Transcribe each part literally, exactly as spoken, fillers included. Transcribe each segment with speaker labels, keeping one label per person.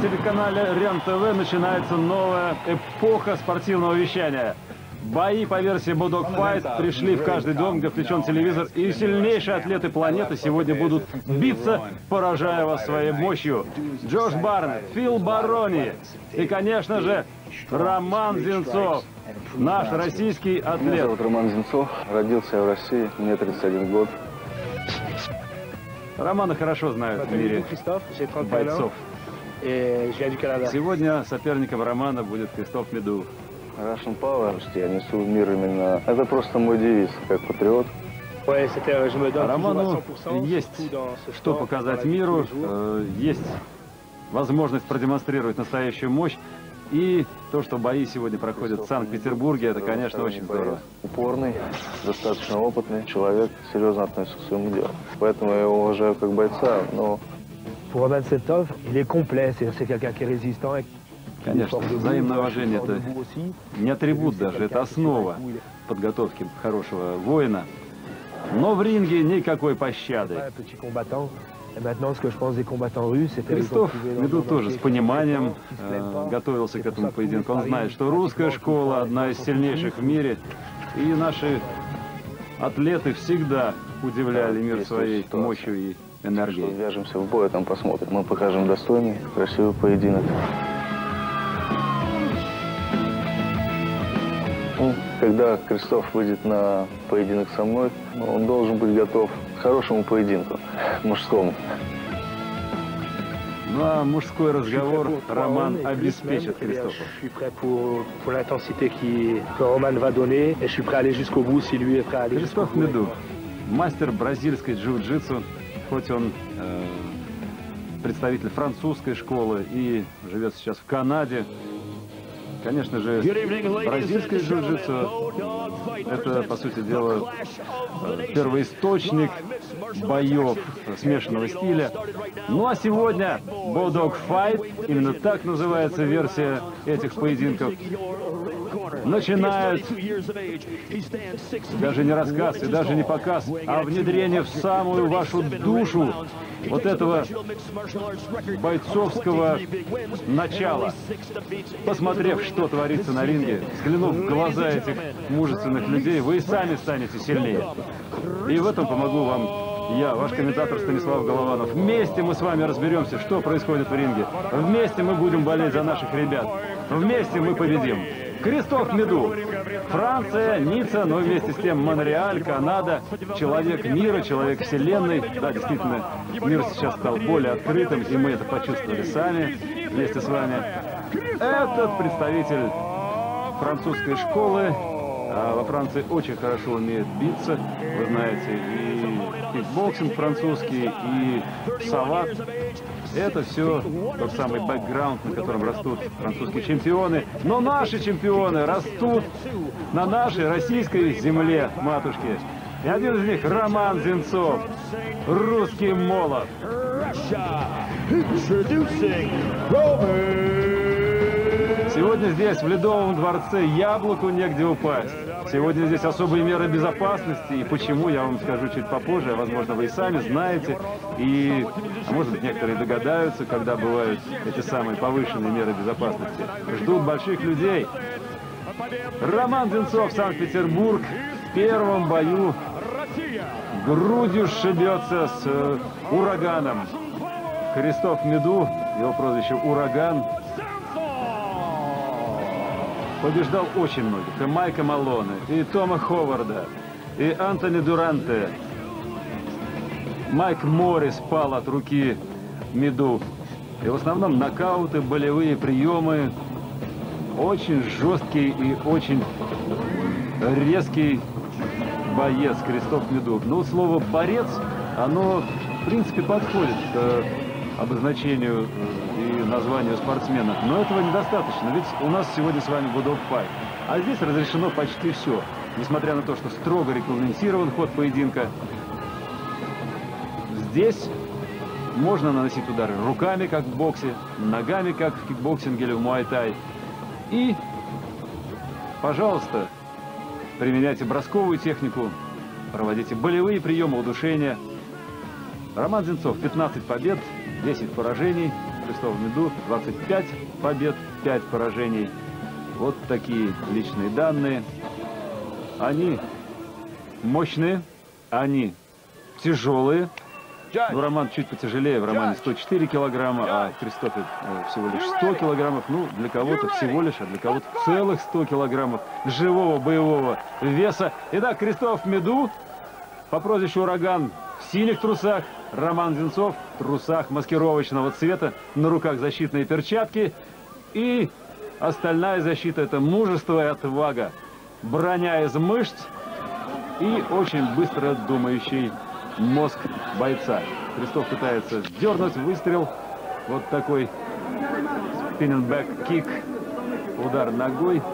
Speaker 1: телеканале РЕН-ТВ начинается новая эпоха спортивного вещания. Бои по версии Bulldog Fight пришли в каждый дом, где включен телевизор, и сильнейшие атлеты планеты сегодня будут биться, поражая вас своей мощью. Джош Барнетт, Фил Барони и, конечно же, Роман Зинцов, наш российский атлет.
Speaker 2: Меня зовут Роман Зинцов, родился я в России, мне тридцать один год.
Speaker 1: Романа хорошо знают в мире бойцов. Сегодня соперником Романа будет Кристоф Меду.
Speaker 2: Russian Power, я несу в мир именно... Это просто мой девиз, как патриот.
Speaker 1: Роману есть что показать миру, есть возможность продемонстрировать настоящую мощь. И то, что бои сегодня проходят в Санкт-Петербурге, это, конечно, очень здорово.
Speaker 2: Упорный, достаточно опытный человек, серьезно относится к своему делу. Поэтому я его уважаю как бойца, но...
Speaker 1: Конечно, взаимное уважение – это не атрибут даже, это основа подготовки хорошего воина. Но в ринге никакой пощады. Кристоф Меду тоже с пониманием э, готовился к этому поединку. Он знает, что русская школа одна из сильнейших в мире. И наши атлеты всегда удивляли мир своей мощью и энергией.
Speaker 2: Вяжемся в бой, там посмотрим. Мы покажем достойный, красивый поединок. Когда Кристоф выйдет на поединок со мной, он должен быть готов к хорошему поединку, мужскому.
Speaker 1: Ну а мужской разговор Роман обеспечит Кристофу. Кристоф Меду, мастер бразильской джиу-джитсу, хоть он э, представитель французской школы и живет сейчас в Канаде. Конечно же, бразильское джиу-джитсу – это, по сути дела, первоисточник боев смешанного стиля. Ну а сегодня Bulldog Fight, именно так называется версия этих поединков, начинают даже не рассказ и даже не показ, а внедрение в самую вашу душу вот этого бойцовского начала. Посмотрев, что творится на ринге, взглянув в глаза этих мужественных людей, вы и сами станете сильнее. И в этом помогу вам я, ваш комментатор Станислав Голованов. Вместе мы с вами разберемся, что происходит в ринге. Вместе мы будем болеть за наших ребят. Вместе мы победим. Кристоф Меду. Франция, Ницца, но вместе с тем Монреаль, Канада. Человек мира, человек вселенной. Да, действительно, мир сейчас стал более открытым, и мы это почувствовали сами, вместе с вами. Этот представитель французской школы. А во Франции очень хорошо умеет биться, вы знаете, и кикбоксинг французский, и сава. Это все тот самый бэкграунд, на котором растут французские чемпионы. Но наши чемпионы растут на нашей российской земле, матушки. И один из них Роман Зинцов, русский молот. Сегодня здесь, в Ледовом дворце, яблоку негде упасть. Сегодня здесь особые меры безопасности. И почему, я вам скажу чуть попозже. Возможно, вы и сами знаете. И, а может быть, некоторые догадаются, когда бывают эти самые повышенные меры безопасности. Ждут больших людей. Роман Зинцов, Санкт-Петербург. В первом бою грудью сшибется с э, ураганом. Кристоф Меду, его прозвище Ураган, побеждал очень многих. И Майка Малоне, и Тома Ховарда, и Антони Дуранте. Майк Моррис пал от руки Меду. И в основном нокауты, болевые приемы. Очень жесткий и очень резкий боец Кристоф Меду. Но слово «борец», оно, в принципе, подходит к обозначению и названию спортсмена. Но этого недостаточно, ведь у нас сегодня с вами Bulldog Fight. А здесь разрешено почти все. Несмотря на то, что строго регламентирован ход поединка, здесь можно наносить удары руками, как в боксе, ногами, как в кикбоксинге или в муай-тай. И, пожалуйста, применяйте бросковую технику, проводите болевые приемы удушения. Роман Зинцов, пятнадцать побед, десять поражений. Кристоф Меду двадцать пять побед, пять поражений. Вот такие личные данные. Они мощные, они тяжелые. Ну, Роман чуть потяжелее, в Романе сто четыре килограмма, а в Кристофе э, всего лишь сто килограммов. Ну, для кого-то всего лишь, а для кого-то целых сто килограммов живого боевого веса. Итак, Кристоф Меду по прозвищу Ураган в синих трусах, Роман Зинцов в трусах маскировочного цвета, на руках защитные перчатки. И остальная защита — это мужество и отвага, броня из мышц и очень быстро думающий мозг бойца. Кристоф пытается дернуть, выстрел. Вот такой spinning back kick, удар ногой.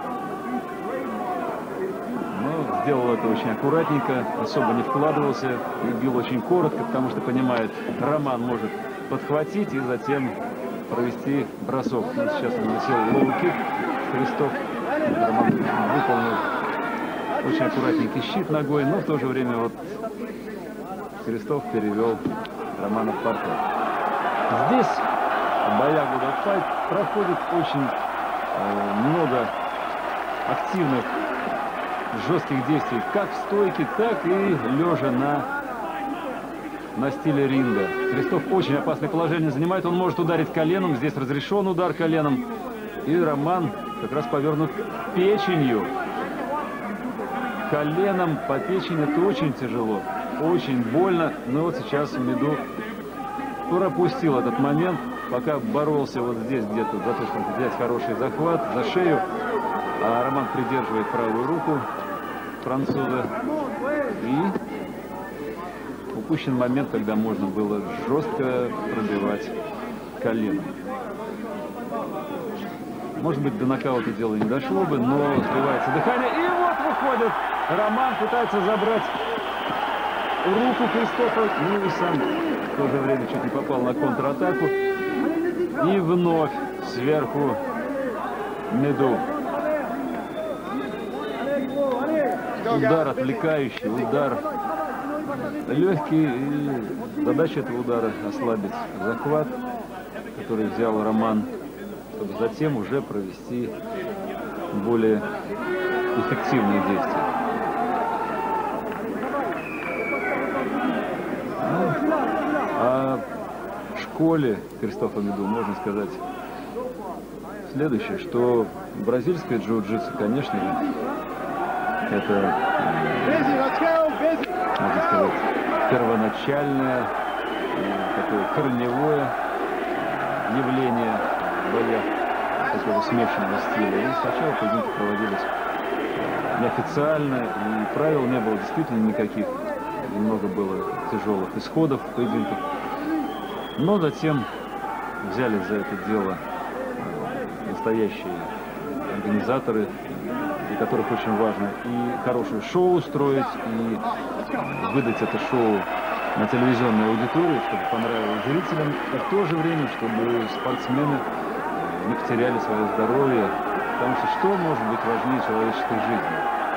Speaker 1: Но сделал это очень аккуратненько, особо не вкладывался и бил очень коротко, потому что понимает, Роман может подхватить и затем провести бросок. И сейчас он наносил лоу-кик. Кристоф, Роман выполнил очень аккуратненький щит ногой, но в то же время вот Кристоф перевел Романа в партер. Здесь в боях Good Fight проходит очень э, много активных, жестких действий, как в стойке, так и лежа на, на стиле ринга. Кристоф очень опасное положение занимает, он может ударить коленом, здесь разрешен удар коленом, и Роман как раз повернут печенью. Коленом по печени это очень тяжело. Очень больно, но вот сейчас Меду пропустил этот момент, пока боролся вот здесь где-то за то, чтобы взять хороший захват за шею, а Роман придерживает правую руку француза, и упущен момент, когда можно было жестко пробивать коленом. Может быть, до нокаута дело не дошло бы, но сбивается дыхание, и вот выходит Роман, пытается забрать руку Кристофа, ну и сам в то же время чуть не попал на контратаку. И вновь сверху Меду. Удар отвлекающий, удар легкий. И задача этого удара ослабить захват, который взял Роман, чтобы затем уже провести более эффективные действия. О школе Кристофа Меду можно сказать следующее, что бразильское джиу-джитсу, конечно, это, можно сказать, первоначальное, такое корневое явление в боях такого смешанного стиля. И сначала поединки проводились неофициально, и правил не было действительно никаких. Много было тяжелых исходов в поединках. Но затем взяли за это дело настоящие организаторы, для которых очень важно и хорошее шоу устроить, и выдать это шоу на телевизионную аудиторию, чтобы понравилось зрителям, и в то же время, чтобы спортсмены не потеряли свое здоровье, потому что что может быть важнее человеческой жизни?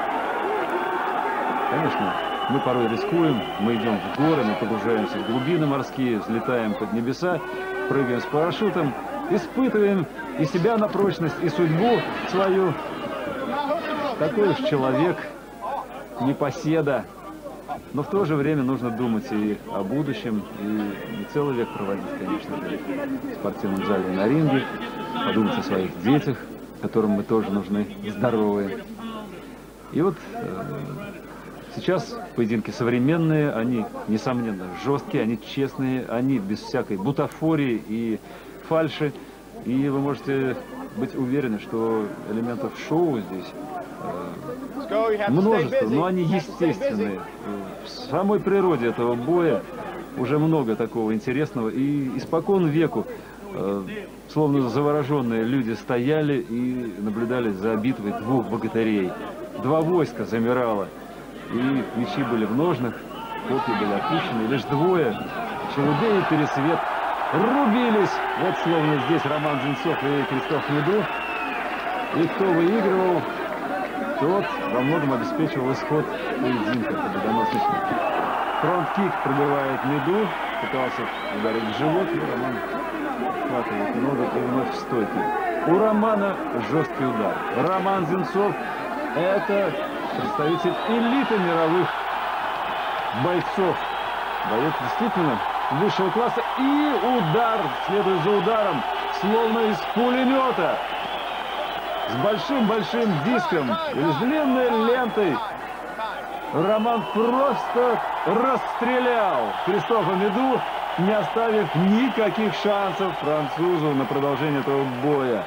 Speaker 1: Конечно, мы порой рискуем, мы идем в горы, мы погружаемся в глубины морские, взлетаем под небеса, прыгаем с парашютом, испытываем и себя на прочность, и судьбу свою. Такой уж человек, непоседа. Но в то же время нужно думать и о будущем, и не целый век проводить, конечно же, в спортивном зале и на ринге, подумать о своих детях, которым мы тоже нужны, здоровые. И вот э, сейчас поединки современные, они, несомненно, жесткие, они честные, они без всякой бутафории и фальши. И вы можете быть уверены, что элементов шоу здесь э, множество, но они естественные. В самой природе этого боя уже много такого интересного. И испокон веку, э, словно завороженные люди стояли и наблюдали за битвой двух богатырей. Два войска замирало, и мечи были в ножнах, копья были опущены, и лишь двое, Челудей и Пересвет, рубились. Вот словно здесь Роман Зинцов и Кристоф Меду. И кто выигрывал, тот во многом обеспечивал исход поединка победоносный. Фронт-кик пробивает Меду, пытался ударить в живот, но Роман перехватывает ногу и вновь в стойке. У Романа жесткий удар. Роман Зинцов – это представитель элиты мировых бойцов. Боец действительно высшего класса. И удар, следует за ударом, словно из пулемета. С большим-большим диском или с длинной лентой. Роман просто расстрелял Кристофа Меду, не оставив никаких шансов французу на продолжение этого боя.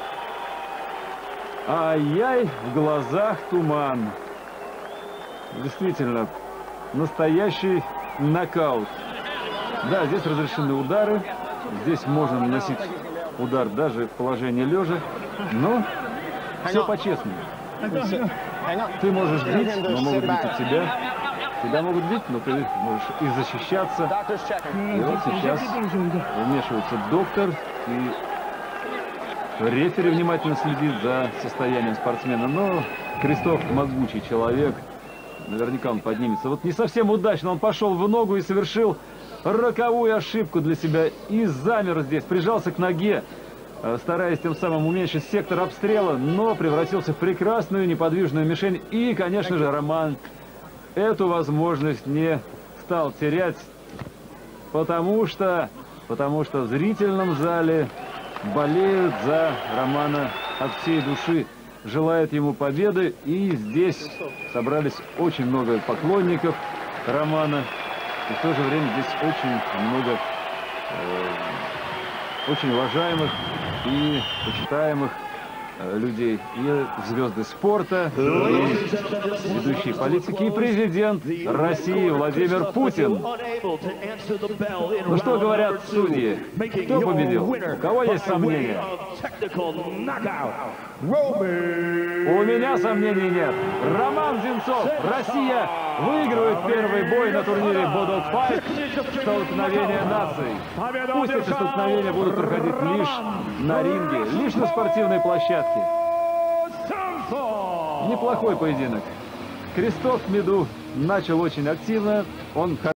Speaker 1: Ай-яй, в глазах туман. Действительно, настоящий нокаут. Да, здесь разрешены удары. Здесь можно наносить удар даже в положении лежа. Но все по-честному. Ты можешь бить, но могут бить и тебя. Тебя могут бить, но ты можешь и защищаться. И вот сейчас вмешивается доктор, и рефери внимательно следит за состоянием спортсмена. Но Кристоф могучий человек, наверняка он поднимется. Вот не совсем удачно он пошел в ногу и совершил роковую ошибку для себя. И замер здесь, прижался к ноге, стараясь тем самым уменьшить сектор обстрела, но превратился в прекрасную неподвижную мишень. И, конечно же, Роман эту возможность не стал терять, потому что, потому что в зрительном зале болеют за Романа от всей души, желают ему победы. И здесь собрались очень много поклонников Романа. И в то же время здесь очень много э, очень уважаемых и почитаемых э, людей. И звезды спорта, и ведущие политики, и президент России Владимир Путин. Ну что говорят судьи? Кто победил? У кого есть сомнения? У меня сомнений нет. Роман Зинцов. Россия выигрывает первый бой на турнире Battle Fight. Столкновение наций. Пусть эти столкновения будут проходить лишь на ринге, лишь на спортивной площадке. Неплохой поединок. Кристоф Меду начал очень активно. Он